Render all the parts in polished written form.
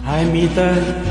हाय मीता।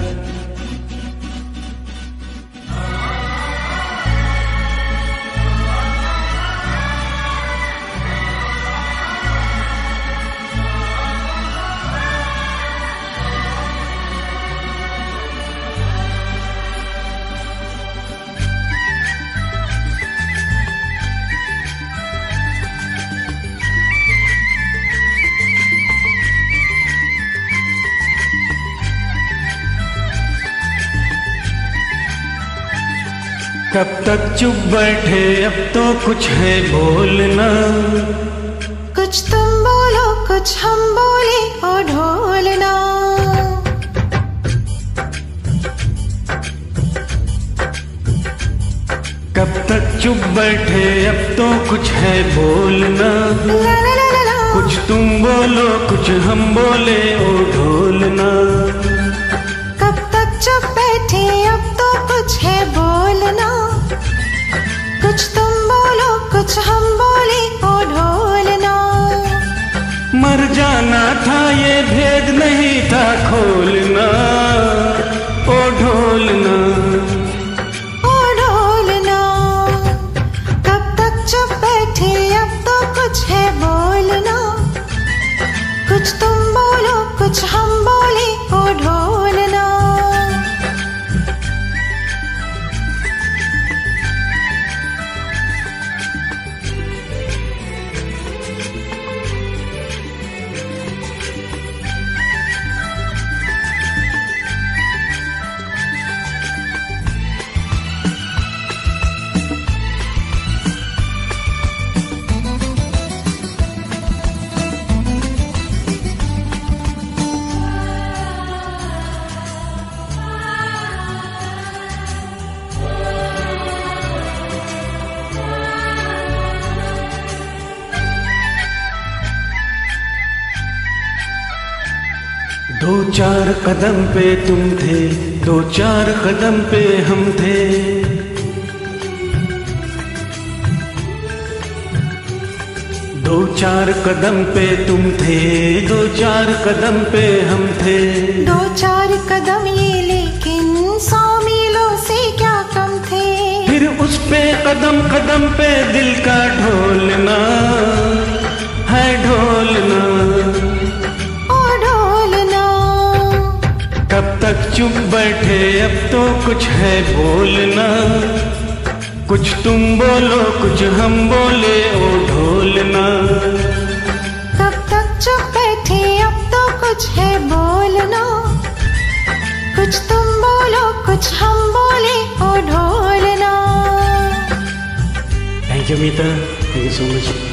कब तक चुप बैठे, अब तो कुछ है बोलना। कुछ तुम बोलो कुछ हम बोले ओ ढोलना। कब तक चुप बैठे, अब तो कुछ है बोलना। ला ला ला ला ला। कुछ तुम बोलो कुछ हम बोले ओ ढोलना। कब तक चुप बैठे, अब तो कुछ है बोलना। कुछ तुम बोलो कुछ हम बोले ओ ढोलना। मर जाना था ये भेद नहीं था खोलना ओ ढोलना। ओ ढोलना। कब तक चुप बैठे, अब तो कुछ है बोलना। कुछ तुम बोलो कुछ हम बोले ओ ढोलना। दो चार कदम पे तुम थे, दो चार कदम पे हम थे। दो चार कदम पे तुम थे, दो चार कदम पे हम थे। दो चार कदम ये लेकिन 100 मीलों से क्या कम थे। फिर उस पे कदम कदम पे दिल का ढोलना है ढोलना। कब तक चुप बैठे, अब तो कुछ है बोलना। कुछ तुम बोलो कुछ हम बोले ओ ढोलना। कब तक चुप बैठे, अब तो कुछ है बोलना। कुछ तुम बोलो कुछ हम बोले ओ ढोलना। Thank you Meeta, thank you so much.